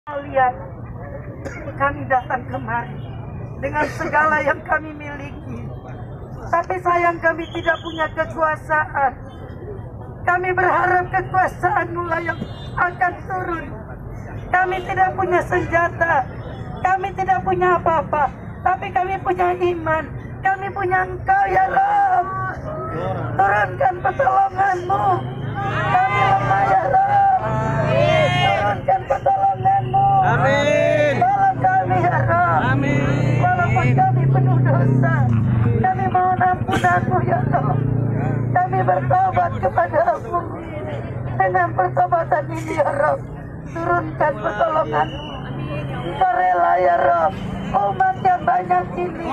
Lihat, kami datang kemari dengan segala yang kami miliki. Tapi sayang kami tidak punya kekuasaan. Kami berharap kekuasaan-Mu lah yang akan turun. Kami tidak punya senjata. Kami tidak punya apa-apa. Tapi kami punya iman. Kami punya Engkau ya Rabb. Turunkan pertolongan-Mu. Kami lemah ya Rabb. Turunkan pertolongan-Mu. Amin. Tolong kami ya Rabb. Amin. Walaupun kami penuh dosa, kami mohon ampunan-Mu ya Rabb. Kami bertobat kepada-Mu. Dengan pertobatan ini ya Rabb, turunkan pertolongan-Mu. Engkau rela ya Rabb, umat yang banyak ini,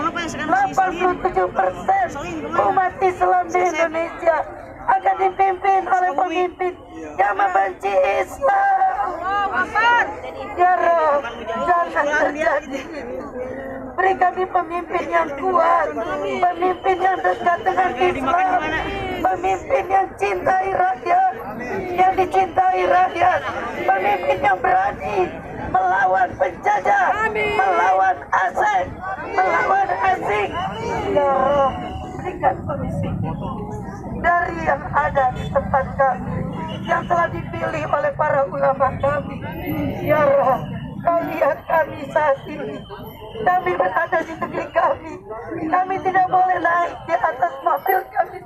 87% umat Islam di Indonesia akan dipimpin oleh pemimpin yang membenci Islam. Ya Rabb, jangan terjadi. Beri kami pemimpin yang kuat, pemimpin yang dekat dengan Islam, pemimpin yang cintai rakyat, yang dicintai rakyat, pemimpin yang berani melawan penjajah, melawan asing, melawan asing. Ya Rabb, berikan pemimpin dari yang ada di tempat kami, yang telah dipilih oleh para ulama kami. Ya Rabb, Kau lihat kami saat ini. Kami berada di negeri kami. Kami tidak boleh naik di atas mobil kami.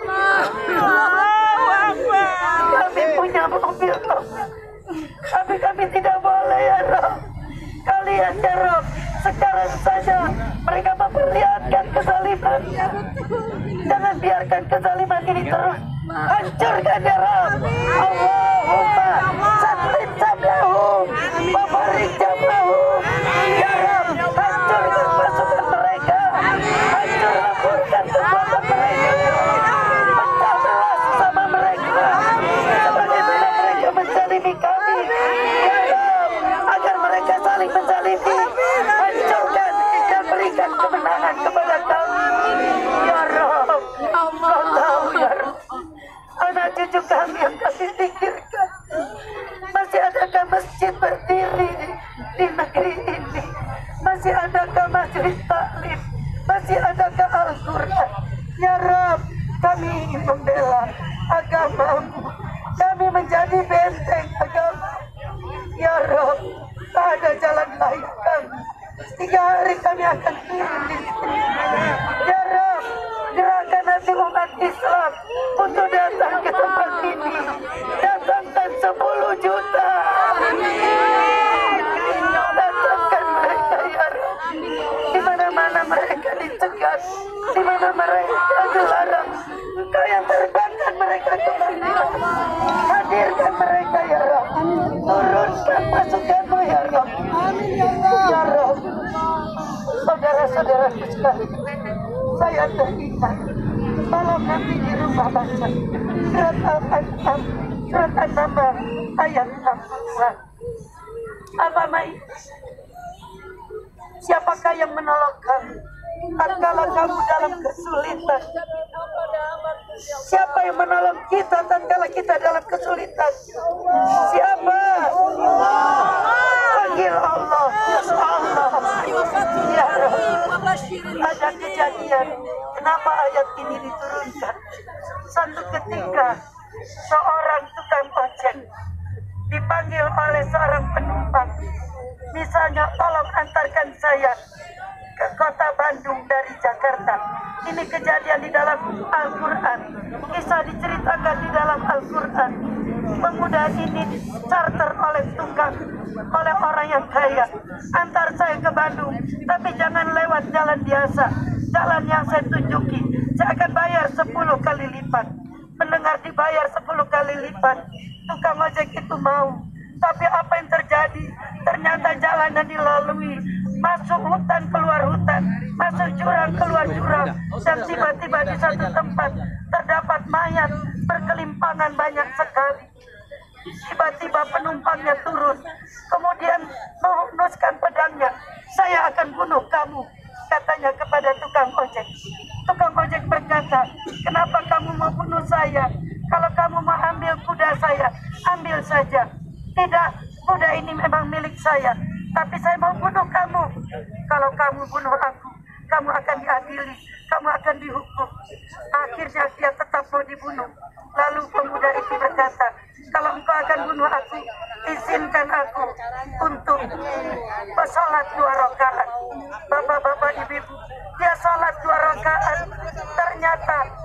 Kami punya mobil, tapi kami tidak boleh ya Rabb. Kalian ya Rabb, sekarang saja mereka memperlihatkan kezalimannya. Jangan biarkan kezaliman ini terus. Hancurkan ya Rabb. Allahumma satit sablahum wa barik jamahum. Ya Rabb, hancurkan pasukan mereka. Hancur laburkan kekuatan mereka. Pecah belah sama mereka. Sebagaimana mereka menzalimi kami. Ya Rabb, agar mereka saling menzalimi. Hancurkan dan berikan kemenangan kepada kami. Ya Rabb, Kau tahu ya Rabb, anak cucu kami yang kami pikirkan. Masih adakah masjid berdiri di negeri ini? Masih adakah majelis taklim? Masih adakah Al-Quran? Ya Rabb, kami ingin membela agama-Mu. Kami menjadi benteng agama. Ya Rabb, tak ada jalan lain kami. 3 hari kami akan turun di sini. Ya Rabb, gerakan hati umat Islam untuk datang ke tempat ini. Datangkan 10 juta. Datangkan mereka ya Rabb. Di mana-mana mereka dicegat, di mana mereka dilarang, Engkau yang terbangkan mereka kembali. Hadirkan mereka ya Rabb. Turunkan pasukan-Mu ya Rabb. Ya Rabb, saudara-saudara sekalian, saya teringat, tolong nanti di rumah baca surat Al-An'am, surat An-Naml ayat 62. Apa mai? Siapakah yang menolong kamu tatkala kamu dalam kesulitan? Siapa yang menolong kita tatkala kita dalam kesulitan? Siapa? Panggil Allah. Allah. Ya Rabb, ada kejadian kenapa ayat ini diturunkan. Satu ketika seorang tukang ojek dipanggil oleh seorang penumpang, misalnya, tolong antarkan saya ke kota Bandung dari Jakarta. Ini kejadian di dalam Al-Quran. Kisah diceritakan di dalam Al-Quran. Pemuda ini charter oleh tukang, oleh orang yang kaya. Antar saya ke Bandung, tapi jangan lewat jalan biasa, jalan yang saya tunjuki. Saya akan bayar 10 kali lipat. Mendengar dibayar 10 kali lipat, tukang ojek itu mau. Tapi apa yang terjadi? Ternyata jalan yang dilalui, masuk hutan keluar hutan, masuk jurang keluar jurang, dan tiba-tiba di satu tempat terdapat mayat berkelimpangan banyak sekali. Tiba-tiba penumpangnya turun, kemudian menghunuskan pedangnya. Saya akan bunuh kamu, katanya kepada tukang ojek. Tukang ojek berkata, kenapa kamu mau bunuh saya? Kalau kamu mau ambil kuda saya, ambil saja. Tidak, kuda ini memang milik saya. tapi saya mau bunuh kamu. Kalau kamu bunuh aku, kamu akan diadili, kamu akan dihukum. Akhirnya dia tetap mau dibunuh. Lalu pemuda itu berkata, kalau engkau akan bunuh aku, izinkan aku untuk bersolat 2 rakaat. Bapak-bapak, ibu-ibu, dia sholat 2 rakaat. Ternyata